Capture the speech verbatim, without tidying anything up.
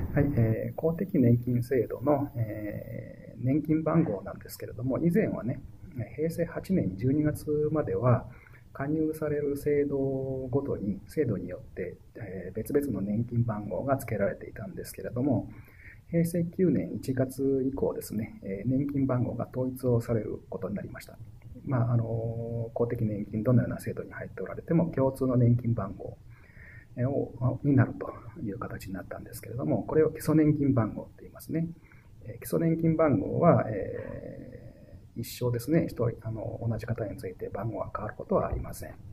はい、えー公的年金制度の、えー年金番号なんですけれども、以前はね、平成はちねんじゅうにがつまでは、加入される制度ごとに、制度によって、えー別々の年金番号が付けられていたんですけれども、平成きゅうねんいちがつ以降ですね、えー年金番号が統一をされることになりました。まあ、あの公的年金、どのような制度に入っておられても、共通の年金番号をになるという形になったんですけれども、これを基礎年金番号と言いますね。基礎年金番号は、えー一生ですね、一人あの同じ方について番号が変わることはありません。